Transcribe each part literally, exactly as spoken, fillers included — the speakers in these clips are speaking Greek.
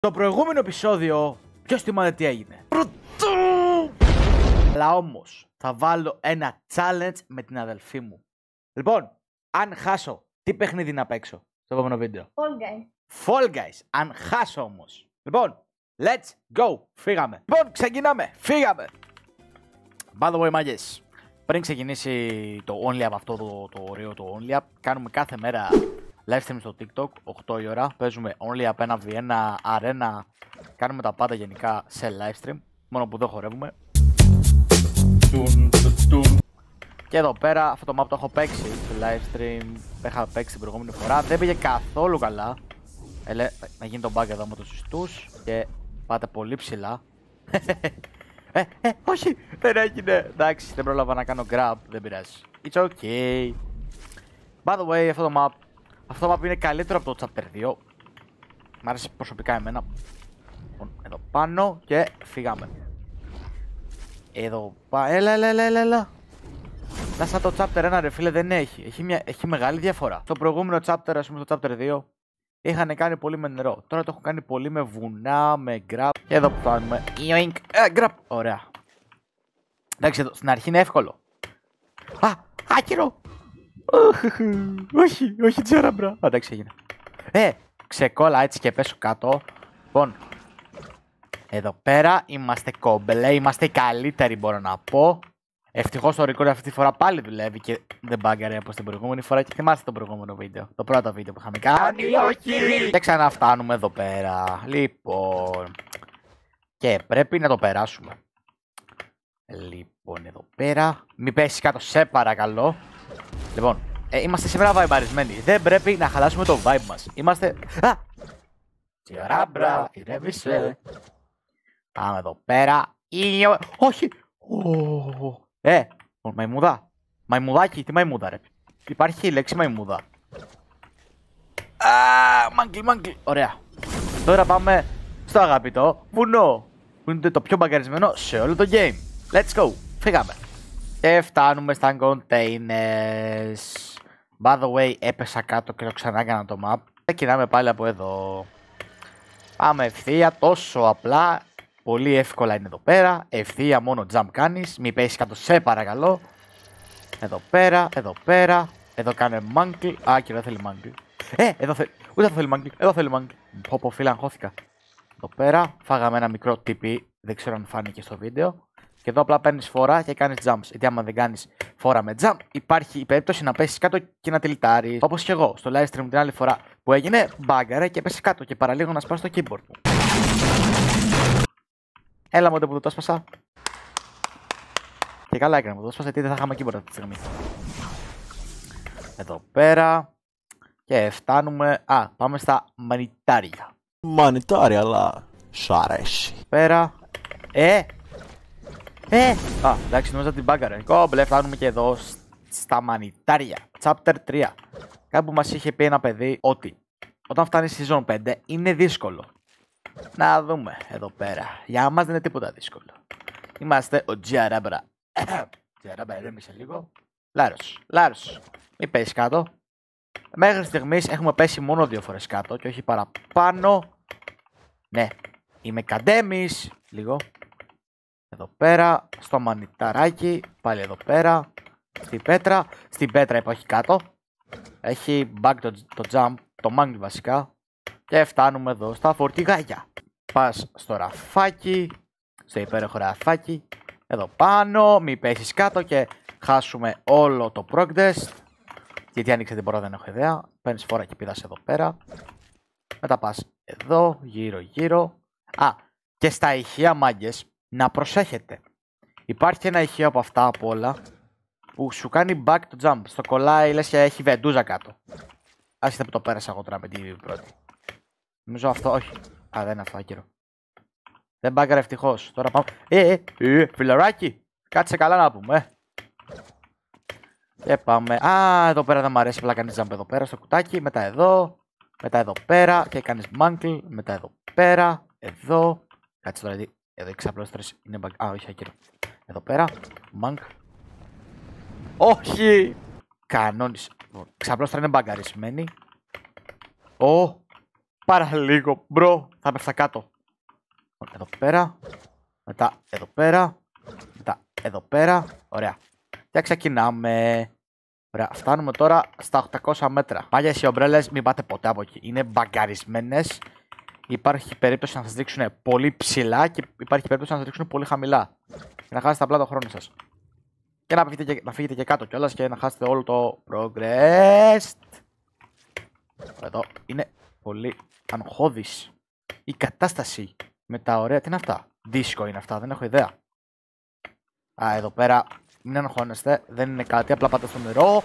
Το προηγούμενο επεισόδιο, ποιος θυμάται τι έγινε? Πρωτού! Αλλά όμως, θα βάλω ένα challenge με την αδελφή μου. Λοιπόν, αν χάσω, τι παιχνίδι να παίξω στο επόμενο βίντεο? Fall Guys. Fall Guys, αν χάσω όμως. Λοιπόν, let's go, φύγαμε. Λοιπόν, ξεκινάμε, φύγαμε. By the way, μάγκες, πριν ξεκινήσει το Only Up, αυτό το, το ωραίο το Only Up, κάνουμε κάθε μέρα live stream στο TikTok, οκτώ η ώρα. Παίζουμε Only Up, ένα βι ένα, αρένα. Κάνουμε τα πάντα γενικά σε live stream. Μόνο που δεν χορεύουμε. Και εδώ πέρα, αυτό το map το έχω παίξει στο live stream. Είχα παίξει την προηγούμενη φορά. Δεν πήγε καθόλου καλά. Ελέ, να γίνει το bug εδώ με τους ιστούς. Και πάτε πολύ ψηλά. ε, ε, όχι, δεν έγινε. Εντάξει, δεν πρόλαβα να κάνω grab, δεν πειράζει. It's okay. By the way, αυτό το map Αυτό το map είναι καλύτερο από το chapter δύο. Μ' άρεσε προσωπικά εμένα. Εδώ πάνω και φύγαμε. Εδώ πάνω. Έλα, έλα, έλα, έλα. Να σαν το chapter ένα ρε φίλε δεν έχει. Έχει, μια... έχει μεγάλη διαφορά. Στο προηγούμενο chapter, ας πούμε στο chapter δύο, είχαν κάνει πολύ με νερό. Τώρα το έχω κάνει πολύ με βουνά, με grab. Και εδώ που φτάνουμε. Yoink. Ε, grab. Ωραία. Εντάξει, εδώ στην αρχή είναι εύκολο. Α, άκυρο. Όχι, όχι τζέραμπρα. Εντάξει, έγινε. Ε, ξεκόλα έτσι και πέσω κάτω. Λοιπόν, εδώ πέρα είμαστε κομπλέ, είμαστε οι καλύτεροι μπορώ να πω. Ευτυχώς το record αυτή τη φορά πάλι δουλεύει και δεν μπάγκαρε όπως την προηγούμενη φορά. Και θυμάστε το προηγούμενο βίντεο, το πρώτο βίντεο που είχαμε κάνει. Όχι! Και ξαναφτάνουμε εδώ πέρα. Λοιπόν, και πρέπει να το περάσουμε. Λοιπόν, εδώ πέρα. Μην πέσει κάτω, σε παρακαλώ. Λοιπόν, ε, είμαστε σήμερα βαϊμπαρισμένοι. Δεν πρέπει να χαλάσουμε το vibe μας. Είμαστε... Α! Τζεράμπρα, ηρέμησε. Πάμε εδώ πέρα. Ήλιο... Όχι! Oh. Ε, μαϊμούδα. Μαϊμουδάκι, τι μαϊμούδα ρε. Υπάρχει η λέξη μαϊμούδα. Α, μάγκλι, μάγκλι. Ωραία. Τώρα πάμε στο αγαπητό βουνό. Που είναι το πιο μπαγκαρισμένο σε όλο το game. Let's go. Φύγαμε. Και φτάνουμε στα containers. By the way, έπεσα κάτω και το ξανά έκανα το map. Ξεκινάμε πάλι από εδώ. Πάμε ευθεία, τόσο απλά. Πολύ εύκολα είναι εδώ πέρα. Ευθεία μόνο jump κάνεις. Μη πέσεις κάτω σε παρακαλώ. Εδώ πέρα, εδώ πέρα. Εδώ κάνε mangle. Α, και δεν θέλει mangle. Ε, εδώ θέλει. Ούτε θα θέλει mangle. Εδώ θέλει mangle. Πω πω φίλε, αγχώθηκα. Εδώ πέρα φάγαμε ένα μικρό τύπι. Δεν ξέρω αν φάνηκε στο βίντεο. Και εδώ απλά παίρνεις φορά και κάνεις jumps. Γιατί άμα δεν κάνεις φορά με jump, υπάρχει η περίπτωση να πέσεις κάτω και να τυλιτάρεις. Όπως και εγώ στο live stream την άλλη φορά που έγινε, μπάγκαρε και πέσει κάτω και παραλίγο να σπάσει το keyboard μου. Έλα μου που το έσπασα. Και καλά έκανα που το έσπασα γιατί δεν θα είχαμε keyboard αυτή τη στιγμή. Εδώ πέρα. Και φτάνουμε. Α, πάμε στα μανιτάρια. Μανιτάρια, αλλά σ' αρέσει. Πέρα. Ε! Ε! Α, εντάξει, νόμιζα την μπάγκαρε. Κόμπλε, φτάνουμε και εδώ στα μανιτάρια. Chapter τρία. Κάπου μας είχε πει ένα παιδί ότι όταν φτάνει στη season πέντε είναι δύσκολο. Να δούμε εδώ πέρα. Για μας δεν είναι τίποτα δύσκολο. Είμαστε ο Τζιαράμπρα. Τζιαράμπρα, ηρέμησε λίγο. Λάρος, Λάρος. Μην πέσει κάτω. Μέχρι στιγμής έχουμε πέσει μόνο δύο φορές κάτω και όχι παραπάνω. Ναι, είμαι καντέμις. Λίγο. Εδώ πέρα, στο μανιταράκι. Πάλι εδώ πέρα. Στην πέτρα. Στην πέτρα υπάρχει κάτω. Έχει bug το, το jump, το mangle βασικά. Και φτάνουμε εδώ στα φορτηγάκια. Πας στο ραφάκι. Στο υπέροχο ραφάκι. Εδώ πάνω. Μη πέσεις κάτω και χάσουμε όλο το progress. Γιατί άνοιξε την πόρτα δεν έχω ιδέα. Παίρνεις φορά και πηδάς εδώ πέρα. Μετά πας εδώ. Γύρω γύρω. Α, και στα ηχεία μάγκες. Να προσέχετε. Υπάρχει ένα ηχείο από αυτά από όλα που σου κάνει back το jump. Στο κολλάει λες και έχει βεντούζα κάτω. Άσχετα που το πέρασα εγώ τώρα με την πρώτη. Νομίζω αυτό, όχι. Α, δεν είναι αυτό, άκυρο. Δεν μπάγκαρε ευτυχώς. Τώρα πάμε. Ε, ε, ε, φιλαράκι. Κάτσε καλά να πούμε. Ε. Και πάμε. Α, εδώ πέρα δεν μου αρέσει. Απλά κάνεις jump εδώ πέρα στο κουτάκι. Μετά εδώ. Μετά εδώ πέρα. Και κάνεις mangle. Μετά εδώ πέρα. Εδώ. Κάτσε τώρα. Εδώ οι ξαπλώστρες είναι μπαγκ. Α, όχι, άκυρο. Εδώ πέρα. Mank. Όχι! Κανόνισε. Ξαπλώστρα είναι μπαγκαρισμένη. Ω. παραλίγο. Μπρο, θα πέφτα κάτω. Εδώ πέρα. Μετά εδώ πέρα. Μετά εδώ πέρα. Ωραία. Και ξεκινάμε. Ωραία. Φτάνουμε τώρα στα οκτακόσια μέτρα. Μάγες οι ομπρέλες, μην πάτε ποτέ από εκεί. Είναι μπαγκαρισμένες. Υπάρχει περίπτωση να σας δείξουν πολύ ψηλά και υπάρχει περίπτωση να σας δείξουν πολύ χαμηλά. Και να χάσετε απλά το χρόνο σας. Και να φύγετε και, να φύγετε και κάτω κιόλας και να χάσετε όλο το progress. Εδώ είναι πολύ αγχώδης η κατάσταση με τα ωραία. Τι είναι αυτά? Δίσκο είναι αυτά, δεν έχω ιδέα. Α, εδώ πέρα μην αγχώνεστε, δεν είναι κάτι, απλά πάτε στο νερό.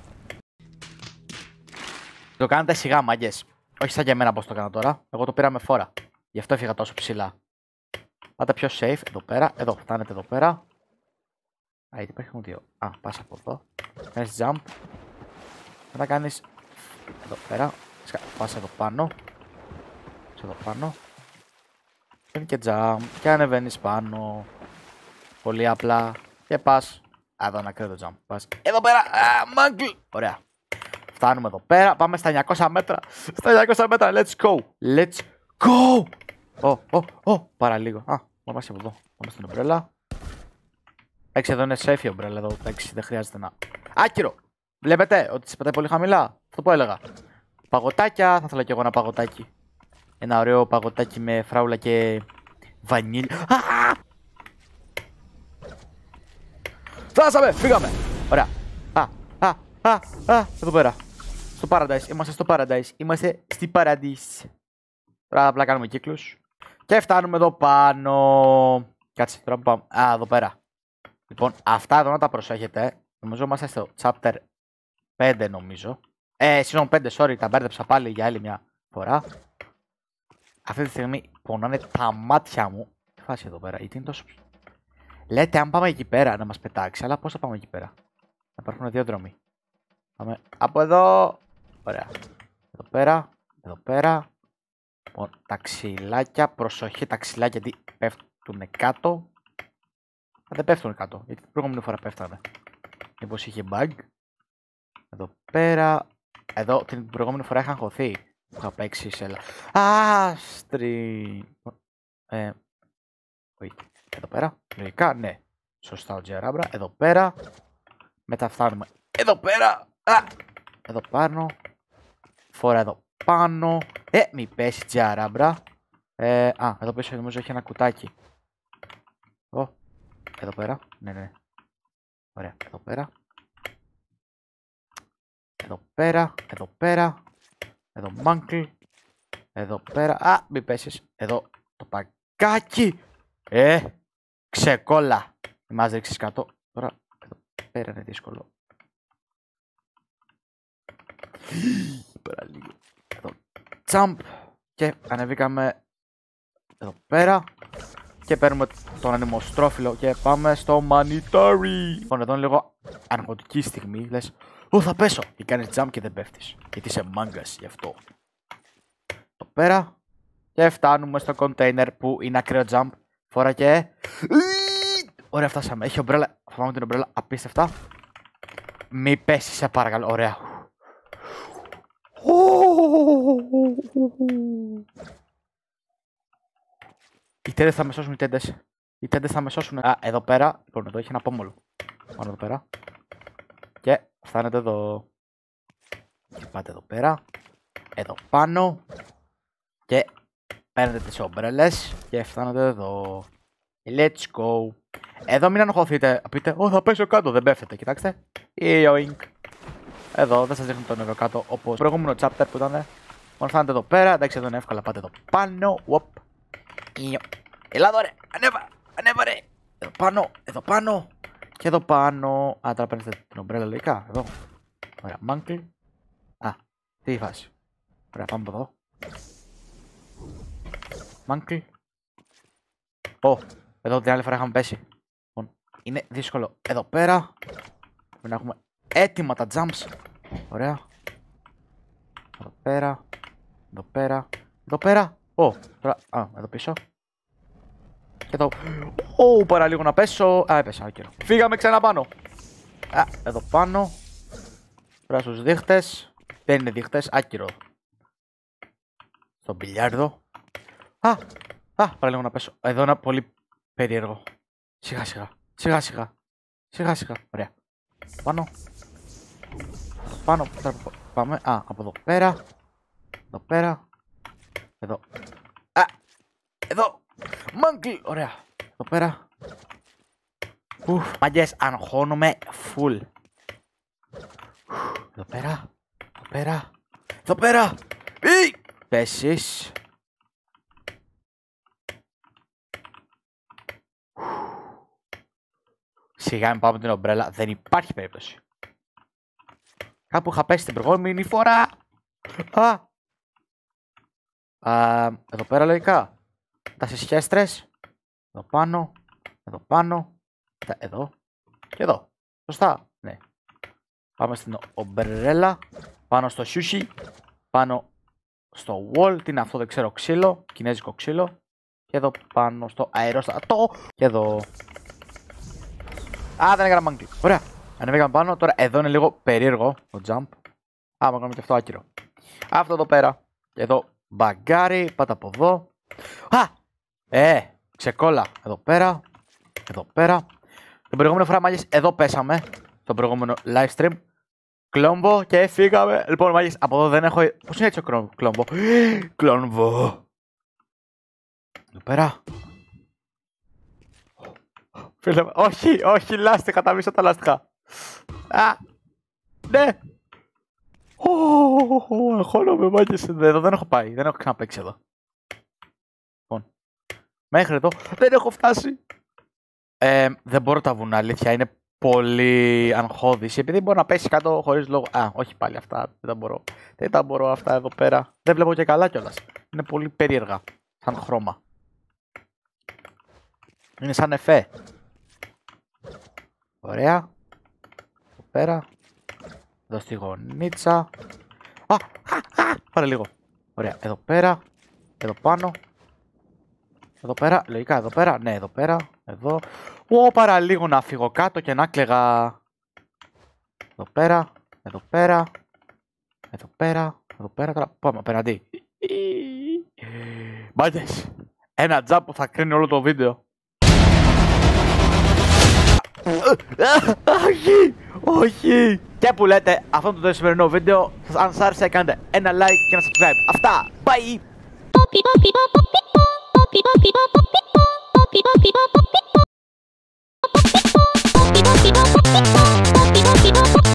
Το κάνετε σιγά, μάγκες. Όχι σαν για μένα πως το έκανα τώρα. Εγώ το πήρα με φόρα. Γι' αυτό έφυγα τόσο ψηλά. Πάτε πιο safe εδώ πέρα. Εδώ, φτάνετε εδώ πέρα. Α, γιατί υπάρχουν δύο. Α, πας από εδώ. Κάνεις jump. Μετά κάνεις εδώ πέρα. Πας εδώ πάνω. Πας εδώ πάνω. Κάνει και jump. Και ανεβαίνεις πάνω. Πολύ απλά. Και πας. Α, εδώ να κρίνω το jump. Πας εδώ πέρα. Α, μάγκλ. Ωραία. Φτάνουμε εδώ πέρα. Πάμε στα εννιακόσια μέτρα. Στα εννιακόσια μέτρα. Let's go. Let's go. Ω, ω, ω. Παραλίγο. Α, πάμε από εδώ. Πάμε στην ομπρέλα. Εντάξει, εδώ είναι safe η ομπρέλα. Εδώ. Εντάξει, δεν χρειάζεται να. Άκυρο. Βλέπετε ότι σε πετάει πολύ χαμηλά. Αυτό που έλεγα. Παγωτάκια. Θα ήθελα κι εγώ ένα παγωτάκι. Ένα ωραίο παγωτάκι με φράουλα και βανίλια. Α! Φτάσαμε. Φύγαμε. Ωραία. Α, α, α, α. Εδώ πέρα. Στο Paradise. Είμαστε στο Paradise. Είμαστε στη Paradise. Τώρα απλά κάνουμε κύκλους. Και φτάνουμε εδώ πάνω. Κάτσε τώρα που πάμε. Α, εδώ πέρα. Λοιπόν, αυτά εδώ να τα προσέχετε. Νομίζω είμαστε στο chapter πέντε νομίζω. Ε, season πέντε, sorry, τα μπέρδεψα πάλι για άλλη μια φορά. Αυτή τη στιγμή πονάνε τα μάτια μου. Τι φάση εδώ πέρα, γιατί είναι τόσο. Λέτε αν πάμε εκεί πέρα να μας πετάξει, αλλά πώς θα πάμε εκεί πέρα? Να υπάρχουν δύο δρόμοι. Πάμε από εδώ. Ωραία. Εδώ πέρα. Εδώ πέρα. Λοιπόν, τα ξυλάκια. Προσοχή τα ξυλάκια γιατί πέφτουν κάτω. Α, δεν πέφτουν κάτω. Γιατί την προηγούμενη φορά πέφτανε. Μήπως είχε bug. Εδώ πέρα. Εδώ την προηγούμενη φορά είχαν χωθεί. Είχα παίξει σε. Άστρι. Ε. Wait. Εδώ πέρα. Λογικά, ναι. Σωστά ο Τζεράμπρα. Εδώ πέρα. Μετά φτάνουμε. Εδώ πέρα. Α! Εδώ πάνω. Φορά εδώ πάνω. Ε, μη πέσει Τζεράμπρα. Ε, α, εδώ πίσω νομίζω έχει ένα κουτάκι. Ω. Εδώ πέρα. Ναι, ναι. Ωραία. Εδώ πέρα. Εδώ πέρα. Εδώ πέρα. Εδώ μάγκλ. Εδώ πέρα. Α, μη πέσεις. Εδώ το παγκάκι. Ε, ξεκόλα. Μη μας ρίξεις κάτω. Τώρα εδώ πέρα είναι δύσκολο. Πέρα λίγο. Εδώ. Jump. Και ανεβήκαμε εδώ πέρα. Και παίρνουμε τον ανεμοστρόφυλλο και πάμε στο μανιτάρι. Λοιπόν, εδώ είναι λίγο αργοτική στιγμή. Λες, ω, θα πέσω. Και κάνεις jump και δεν πέφτεις. Γιατί είσαι μάγκας γι' αυτό. Εδώ πέρα. Και φτάνουμε στο container που είναι ακραίο jump. Φορά και. Ωραία, φτάσαμε. Έχει ομπρέλα. Φάμε την ομπρέλα. Απίστευτα. Μη πέσει, σε παρακαλώ. Ωραία. Οι τέντες θα με σώσουν, οι τέντες. Οι τέντες θα με σώσουν. Α, εδώ πέρα. Λοιπόν, εδώ έχει ένα πόμολο. Πάνω εδώ πέρα. Και φτάνετε εδώ. Και πάτε εδώ πέρα. Εδώ πάνω. Και παίρνετε τις ομπρέλες. Και φτάνετε εδώ. Let's go. Εδώ μην ανοχωθείτε. Πείτε, Ω, θα πέσω κάτω. Δεν πέφτετε. Κοιτάξτε. Yoink. Εδώ δεν σας δείχνω το νερό κάτω όπως το προηγούμενο chapter που ήταν. Λοιπόν, φτάνετε εδώ πέρα. Εντάξει, εδώ είναι εύκολα. Πάτε εδώ πάνω. Wop. Ελά εδώ ρε. Ανέβα. Ανέβα ρε. Εδώ πάνω. Εδώ πάνω. Και εδώ πάνω. Α, τώρα παίρνετε την ομπρέλα λογικά. Εδώ. Ωραία. Μάγκλ. Α, τι φάση. Ωραία, πάμε από εδώ. Μάγκλ. Ω, εδώ την άλλη φορά είχαμε πέσει. Λοιπόν, είναι δύσκολο. Εδώ πέρα. Πρέπει να έχουμε έτοιμα τα jumps. Ωραία. Εδώ πέρα. Εδώ πέρα. Εδώ πέρα. Ω, τώρα. Α, εδώ πίσω. Και εδώ. Ω, παραλίγο να πέσω. Α, έπεσα, άκυρο. Φύγαμε ξανά πάνω. Α, εδώ πάνω. Τώρα στους δείχτες. Δεν είναι δείχτες, άκυρο. στο μπιλιάρδο. Α, α, παραλίγο να πέσω. Εδώ είναι πολύ περίεργο. Σιγά σιγά, σιγά σιγά, σιγά σιγά, ωραία. Πάνω. Πάνω, πάμε, α, από εδώ πέρα. Εδώ πέρα. Εδώ. Α, εδώ. Μάγκλ, ωραία. Εδώ πέρα. Ουφ, μάγκες, αγχώνομαι full. Εδώ πέρα. Εδώ πέρα. Εδώ πέρα. Ή, πέσεις. Σιγά μην πάω με την ομπρέλα, δεν υπάρχει περίπτωση. Κάπου είχα πέσει την προηγούμενη φορά. Α, Α εδώ πέρα λογικά. Τα συσχέστρες. Εδώ πάνω. Εδώ πάνω. Εδώ. Και εδώ. Σωστά. Ναι. Πάμε στην ομπρέλα. Πάνω στο σούσι. Πάνω στο wall. Τι είναι αυτό, δεν ξέρω, ξύλο. Κινέζικο ξύλο. Και εδώ πάνω στο αερόστατο. Και εδώ. Α, δεν έκανα μάγκλι. Ωραία. Ανεβήκαμε πάνω. Τώρα εδώ είναι λίγο περίεργο το jump. Α, μα κάνουμε και αυτό άκυρο. Αυτό εδώ πέρα. Και εδώ μπαγκάρι. Πάτα από εδώ. Α! Ε! Ξεκόλα. Εδώ πέρα. Εδώ πέρα. Την προηγούμενη φορά, μάγες, εδώ πέσαμε. Στο προηγούμενο live stream. Κλόμπο και φύγαμε. Λοιπόν, μάγες, από εδώ δεν έχω. Πώς είναι έτσι ο κλόμπο. Κλόμπο. Εδώ πέρα. Φίλε, όχι, όχι, λάστιχα, τα μισά τα λάστιχα. Α, ναι. Ω, αγχώνομαι, μάγκες. Εδώ δεν έχω πάει, δεν έχω ξαναπαίξει εδώ. Λοιπόν, μέχρι εδώ δεν έχω φτάσει. Ε, δεν μπορώ τα βουνά, αλήθεια, είναι πολύ αγχώδης. Επειδή μπορεί να πέσει κάτω χωρίς λόγο. Α, όχι πάλι αυτά, δεν τα μπορώ. Δεν τα μπορώ αυτά εδώ πέρα. Δεν βλέπω και καλά κιόλας. Είναι πολύ περίεργα, σαν χρώμα. Είναι σαν εφέ. Ωραία. Εδώ πέρα. Εδώ στη γωνίτσα. Α, α, α, πάρε λίγο. Ωραία, εδώ πέρα. Εδώ πάνω. Εδώ πέρα, λογικά εδώ πέρα. Ναι, εδώ πέρα. Εδώ. Ω, παραλίγο να φύγω κάτω και να κλαιγα. Εδώ πέρα. Εδώ πέρα. Εδώ πέρα. Εδώ πέρα. Τώρα πάμε απέναντι. Μάγκες. Ένα τζάμπ που θα κρίνει όλο το βίντεο. Όχι, όχι. Και που λέτε, αυτό το σημερινό βίντεο, αν σας άρεσε κάντε ένα like και ένα subscribe. Αυτά, bye.